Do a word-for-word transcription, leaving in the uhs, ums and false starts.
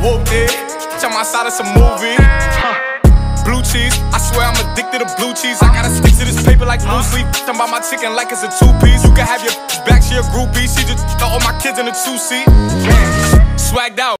whooped it. Bitch, I'm outside of some movie. Huh. Blue cheese, I swear I'm addicted to blue cheese. I gotta stick to this paper like blue sleep. Talking about my chicken like it's a two-piece. You can have your back, she a groupie. She just throw all my kids in a two-seat. Swagged out.